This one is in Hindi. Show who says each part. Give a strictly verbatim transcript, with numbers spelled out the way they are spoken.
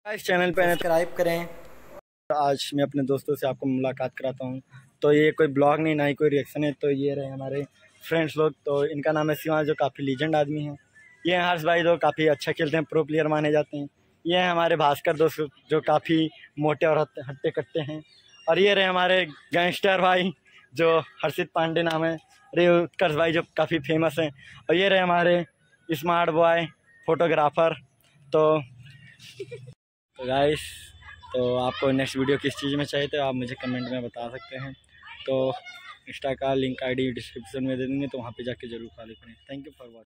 Speaker 1: इस चैनल पे सब्सक्राइब करें। आज मैं अपने दोस्तों से आपको मुलाकात कराता हूँ। तो ये कोई ब्लॉग नहीं, ना ही कोई रिएक्शन है। तो ये रहे हमारे फ्रेंड्स लोग। तो इनका नाम है शिवांश, जो काफ़ी लीजेंड आदमी हैं। ये हैं हर्ष भाई, जो काफ़ी अच्छा खेलते हैं, प्रो प्लेयर माने जाते हैं। ये हैं हमारे भास्कर दोस्त, जो काफ़ी मोटे और हट्टे कट्टे हैं। और ये रहे हमारे गैंगस्टर भाई, जो हर्षित पांडे नाम है। रे उत्कर्ष भाई, जो काफ़ी फेमस हैं। और ये रहे हमारे स्मार्ट बॉय फोटोग्राफर। तो तो गाइस, तो आपको नेक्स्ट वीडियो किस चीज़ में चाहिए तो आप मुझे कमेंट में बता सकते हैं। तो इंस्टा का लिंक आईडी डिस्क्रिप्शन में दे देंगे, तो वहाँ पे जाके जरूर फॉलो करें। Thank you for watching.